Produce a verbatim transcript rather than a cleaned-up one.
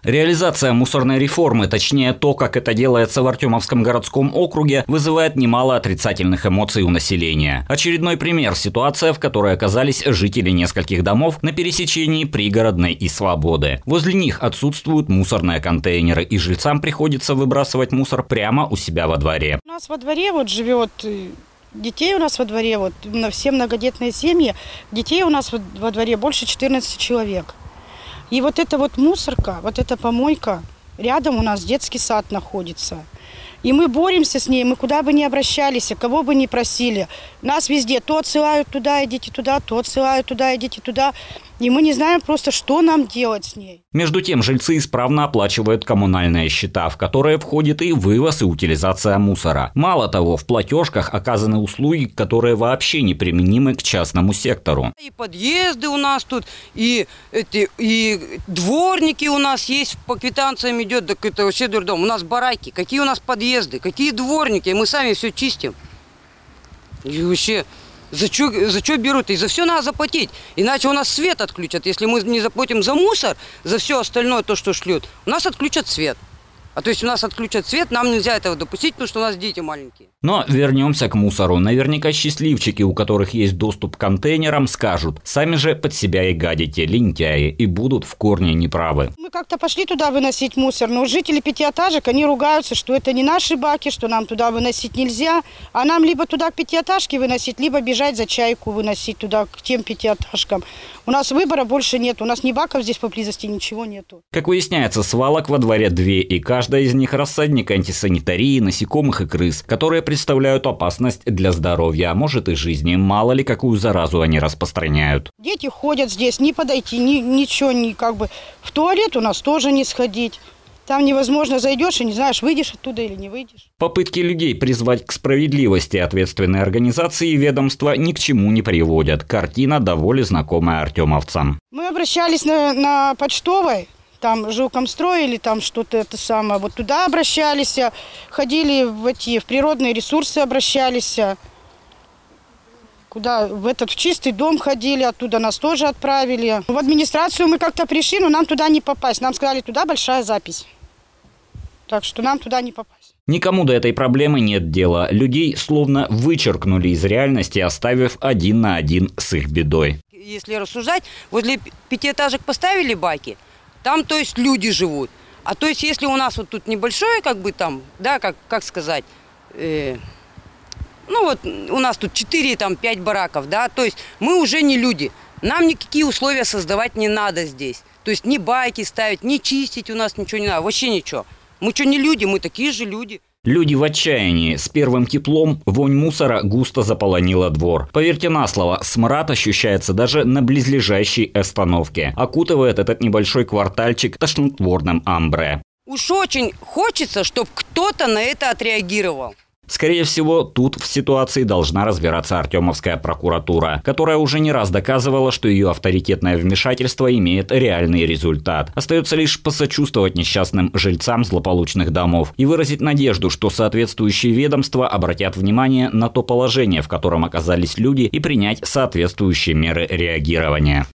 Реализация мусорной реформы, точнее то, как это делается в Артемовском городском округе, вызывает немало отрицательных эмоций у населения. Очередной пример – ситуация, в которой оказались жители нескольких домов на пересечении Пригородной и Свободы. Возле них отсутствуют мусорные контейнеры, и жильцам приходится выбрасывать мусор прямо у себя во дворе. У нас во дворе вот живет, детей у нас во дворе, вот все многодетные семьи, детей у нас во дворе больше четырнадцати человек. И вот эта вот мусорка, вот эта помойка, рядом у нас детский сад находится. И мы боремся с ней, мы куда бы ни обращались, кого бы ни просили. Нас везде то отсылают туда, идите туда, то отсылают туда, идите туда. И мы не знаем просто, что нам делать с ней. Между тем, жильцы исправно оплачивают коммунальные счета, в которые входит и вывоз и утилизация мусора. Мало того, в платежках оказаны услуги, которые вообще не применимы к частному сектору. И подъезды у нас тут, и, эти, и дворники у нас есть, по квитанциям идет, так это вообще дурдом. У нас бараки, какие у нас подъезды, какие дворники, мы сами все чистим. И вообще... За что, за что берут? И за все надо заплатить. Иначе у нас свет отключат. Если мы не заплатим за мусор, за все остальное, то, что шлют, у нас отключат свет. А то есть у нас отключат свет, нам нельзя этого допустить, потому что у нас дети маленькие. Но вернемся к мусору. Наверняка счастливчики, у которых есть доступ к контейнерам, скажут: сами же под себя и гадите, лентяи, и будут в корне неправы. Мы как-то пошли туда выносить мусор, но жители пятиэтажек, они ругаются, что это не наши баки, что нам туда выносить нельзя. А нам либо туда к пятиэтажке выносить, либо бежать за чайку выносить туда к тем пятиэтажкам. У нас выбора больше нет, у нас ни баков здесь поблизости, ничего нету. Как выясняется, свалок во дворе две, и каждая из них рассадник антисанитарии, насекомых и крыс, которые представляют опасность для здоровья, а может и жизни. Мало ли какую заразу они распространяют. Дети ходят здесь, не подойти, ни, ничего, ни, как бы в туалет у нас тоже не сходить. Там невозможно, зайдешь и не знаешь, выйдешь оттуда или не выйдешь. Попытки людей призвать к справедливости ответственные организации и ведомства ни к чему не приводят. Картина довольно знакомая артемовцам. Мы обращались на, на почтовой, там жилкомстрой или там что-то это самое. Вот туда обращались, ходили в эти в природные ресурсы обращались. Куда в этот в чистый дом ходили, оттуда нас тоже отправили. В администрацию мы как-то пришли, но нам туда не попасть. Нам сказали, туда большая запись. Так что нам туда не попасть. Никому до этой проблемы нет дела. Людей словно вычеркнули из реальности, оставив один на один с их бедой. Если рассуждать, возле пятиэтажек поставили баки, там, то есть, люди живут. А то есть, если у нас вот тут небольшое, как бы там, да, как, как сказать... Э Ну вот у нас тут четыре-пять бараков, да, то есть мы уже не люди. Нам никакие условия создавать не надо здесь. То есть ни байки ставить, ни чистить у нас ничего не надо, вообще ничего. Мы что, не люди, мы такие же люди. Люди в отчаянии. С первым теплом вонь мусора густо заполонила двор. Поверьте на слово, смрад ощущается даже на близлежащей остановке. Окутывает этот небольшой квартальчик тошнотворным амбре. Уж очень хочется, чтобы кто-то на это отреагировал. Скорее всего, тут в ситуации должна разбираться Артемовская прокуратура, которая уже не раз доказывала, что ее авторитетное вмешательство имеет реальный результат. Остается лишь посочувствовать несчастным жильцам злополучных домов и выразить надежду, что соответствующие ведомства обратят внимание на то положение, в котором оказались люди, и принять соответствующие меры реагирования.